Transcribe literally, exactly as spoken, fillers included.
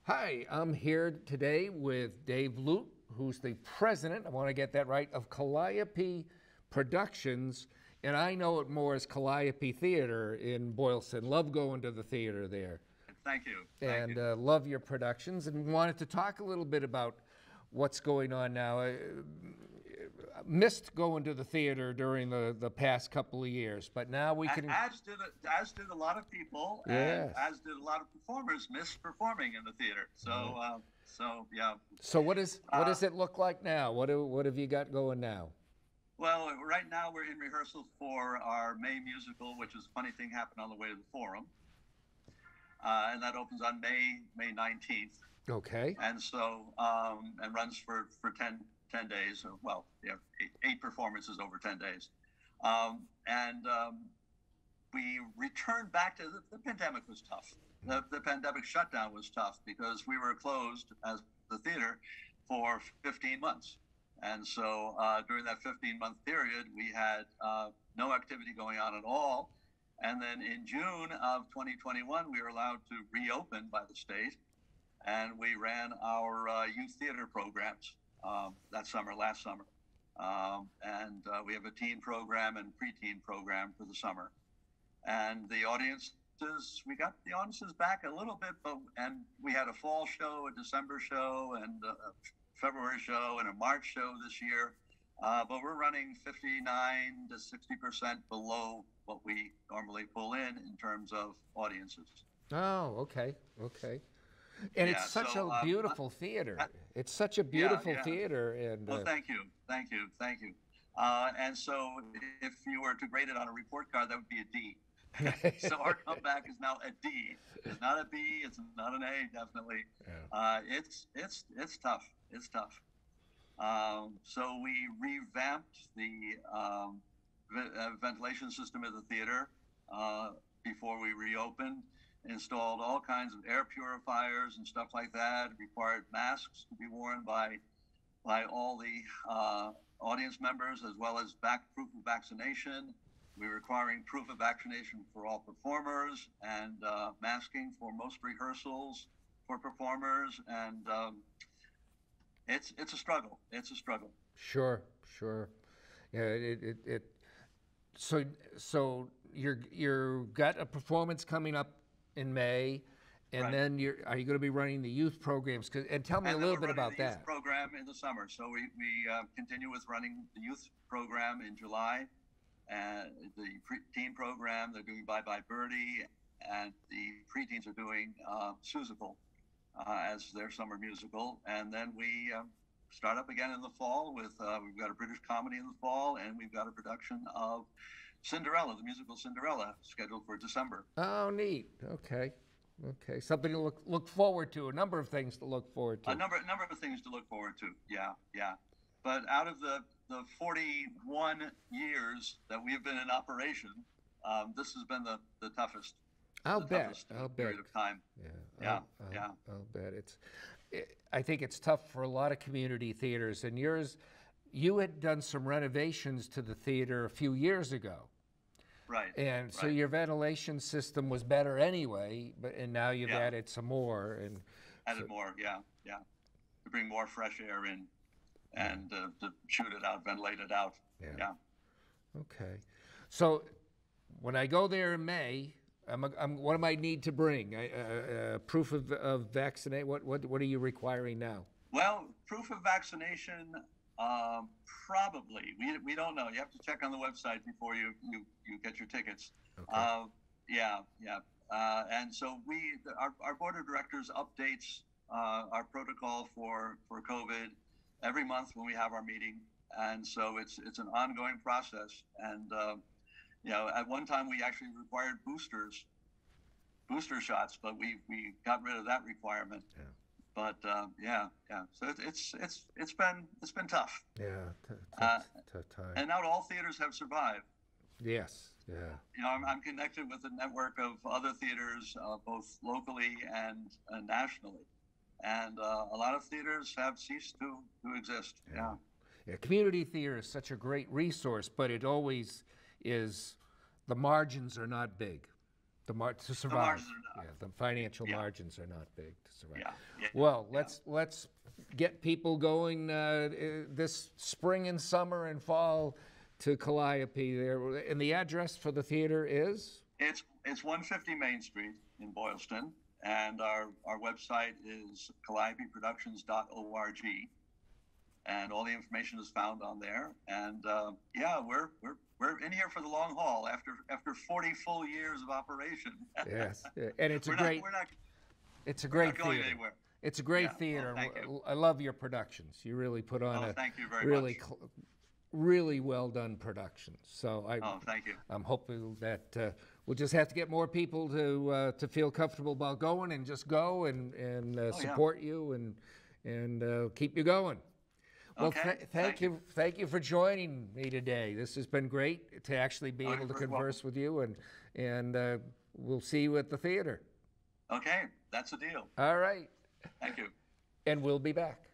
Hi, I'm here today with Dave Lute, who's the president, I want to get that right, of Calliope Productions, and I know it more as Calliope Theater in Boylston. Love going to the theater there. Thank you. Thank and you. Uh, love your productions, and wanted to talk a little bit about what's going on now. I missed going to the theater during the, the past couple of years, but now we can... As did, as did a lot of people, yes. and as did a lot of performers miss performing in the theater. So, uh, so yeah. So what, is, what uh, does it look like now? What, do, what have you got going now? Well, right now we're in rehearsal for our May musical, which is a funny thing happened on the way to the Forum. Uh, and that opens on May May nineteenth. Okay. And so, um, and runs for, for ten, ten days, or, well, yeah, eight, eight performances over ten days. Um, and um, we returned back to, the, the pandemic was tough. The, the pandemic shutdown was tough because we were closed as the theater for fifteen months. And so uh, during that fifteen month period, we had uh, no activity going on at all. And then in June of twenty twenty-one, we were allowed to reopen by the state, and we ran our uh, youth theater programs um, that summer, last summer. Um, and uh, we have a teen program and preteen program for the summer. And the audiences, we got the audiences back a little bit, but and we had a fall show, a December show, and a February show, and a March show this year. Uh, but we're running fifty-nine to sixty percent below what we normally pull in in terms of audiences. Oh, okay, okay. And yeah, it's such so, a beautiful uh, theater. Uh, it's such a beautiful yeah, yeah. theater. And well, uh, thank you, thank you, thank you. Uh, and so if you were to grade it on a report card, that would be a D. So our comeback is now a D. It's not a B, it's not an A, definitely. Yeah. Uh, it's, it's, it's tough, it's tough. Um, so we revamped the um, v- ventilation system of the theater uh, before we reopened, installed all kinds of air purifiers and stuff like that, required masks to be worn by, by all the uh, audience members, as well as back proof of vaccination. We're requiring proof of vaccination for all performers, and uh, masking for most rehearsals for performers, and um, It's it's a struggle. It's a struggle. Sure, sure. Yeah, it it, it so so you're you're got a performance coming up in May, and Right. then you're are you going to be running the youth programs? 'Cause, and tell me And a then little we're bit running about the that. youth program in the summer. So we we uh, continue with running the youth program in July, and the pre-teen program they're doing Bye Bye Birdie, and the preteens are doing uh, Seussical uh, as their summer musical, and then we. Um, start up again in the fall with, uh, we've got a British comedy in the fall, and we've got a production of Cinderella, the musical Cinderella, scheduled for December. Oh, neat. Okay. Okay. Something to look look forward to. A number of things to look forward to. A number, a number of things to look forward to. Yeah, yeah. But out of the, the forty-one years that we've been in operation, um, this has been the, the toughest. I'll the bet. toughest I'll period bet. of time. Yeah. Yeah. I'll, I'll, yeah. I'll bet it's. It, I think it's tough for a lot of community theaters, and yours. You had done some renovations to the theater a few years ago. Right. And so right. your ventilation system was better anyway, but and now you've Yeah. added some more and Added so, more. Yeah. Yeah. To bring more fresh air in, and uh, to shoot it out, ventilate it out. Yeah. yeah. Okay. So when I go there in May, I'm, I'm, what do I need to bring? I, uh, uh, proof of, of vaccinate. What, what, what are you requiring now? Well, proof of vaccination, um, probably. We, we don't know. You have to check on the website before you, you, you get your tickets. Okay. Uh, yeah, yeah. Uh, and so we, our, our board of directors updates uh, our protocol for, for COVID every month when we have our meeting. And so it's it's an ongoing process. And uh, you know, at one time we actually required boosters, booster shots, but we, we got rid of that requirement. Yeah. But uh, yeah, yeah. So it, it's it's it's been it's been tough. Yeah. T- t- Uh, tough time. And not all theaters have survived. Yes. Yeah. You know, I'm, I'm connected with a network of other theaters, uh, both locally and uh, nationally, and uh, a lot of theaters have ceased to to exist. Yeah. Yeah. Yeah, community theater is such a great resource, but it always is, the margins are not big. The mar to survive. margins are not. Yeah, the financial Yeah. margins are not big to survive. Yeah, yeah, Well, yeah. let's let's get people going uh, uh, this spring and summer and fall to Calliope there. And the address for the theater is? It's it's one fifty Main Street in Boylston, and our, our website is calliope productions dot org, and all the information is found on there. And uh, yeah, we're we're we're in here for the long haul after after forty full years of operation. Yes, and it's a we're great not, we're not, it's a we're great not going theater. anywhere. It's a great Yeah, well, theater. thank you. I love your productions. You really put on Oh, a thank you very really much. cl- really well done productions. So I Oh, thank you. I'm hoping that uh, we'll just have to get more people to uh, to feel comfortable about going and just go and and uh, Oh, yeah. support you and and uh, keep you going. Well, Okay, th- thank, thank you, thank you for joining me today. This has been great to actually be Oh, able to you're very converse with you, and and uh, we'll see you at the theater. Okay, that's a deal. All right, Thank you. and we'll be back.